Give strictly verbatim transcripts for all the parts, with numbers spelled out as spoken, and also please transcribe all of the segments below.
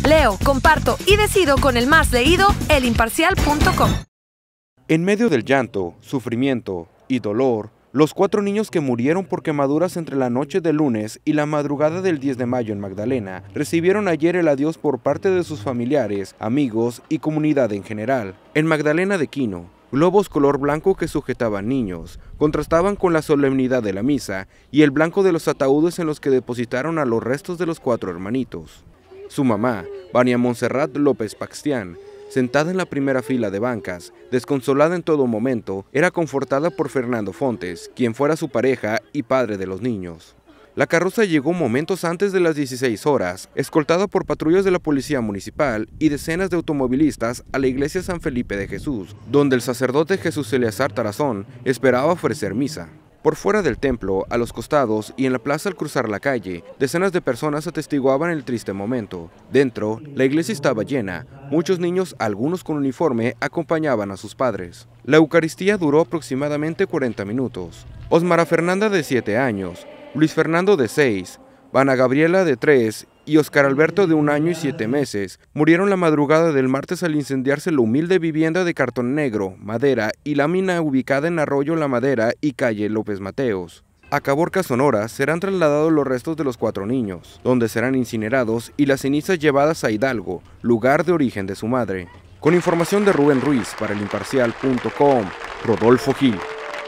Leo, comparto y decido con el más leído, el imparcial punto com. En medio del llanto, sufrimiento y dolor, los cuatro niños que murieron por quemaduras entre la noche del lunes y la madrugada del diez de mayo en Magdalena recibieron ayer el adiós por parte de sus familiares, amigos y comunidad en general. En Magdalena de Quino, globos color blanco que sujetaban niños contrastaban con la solemnidad de la misa y el blanco de los ataúdes en los que depositaron a los restos de los cuatro hermanitos. Su mamá, Vania Montserrat López Paxtián, sentada en la primera fila de bancas, desconsolada en todo momento, era confortada por Fernando Fontes, quien fuera su pareja y padre de los niños. La carroza llegó momentos antes de las dieciséis horas, escoltada por patrullas de la Policía Municipal y decenas de automovilistas a la iglesia San Felipe de Jesús, donde el sacerdote Jesús Eleazar Tarazón esperaba ofrecer misa. Por fuera del templo, a los costados y en la plaza al cruzar la calle, decenas de personas atestiguaban el triste momento. Dentro, la iglesia estaba llena. Muchos niños, algunos con uniforme, acompañaban a sus padres. La Eucaristía duró aproximadamente cuarenta minutos. Osmara Fernanda, de siete años, Luis Fernando, de seis, Vana Gabriela, de tres, y Oscar Alberto, de un año y siete meses, murieron la madrugada del martes al incendiarse la humilde vivienda de cartón negro, madera y lámina ubicada en Arroyo La Madera y calle López Mateos. A Caborca, Sonora, serán trasladados los restos de los cuatro niños, donde serán incinerados y las cenizas llevadas a Hidalgo, lugar de origen de su madre. Con información de Rubén Ruiz para el imparcial punto com, Rodolfo Gil.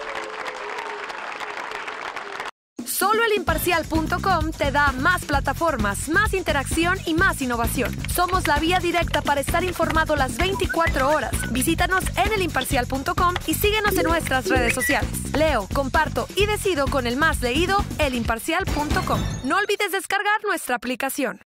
Solo el imparcial punto com te da más plataformas, más interacción y más innovación. Somos la vía directa para estar informado las veinticuatro horas. Visítanos en el imparcial punto com y síguenos en nuestras redes sociales. Leo, comparto y decido con el más leído, el imparcial punto com. No olvides descargar nuestra aplicación.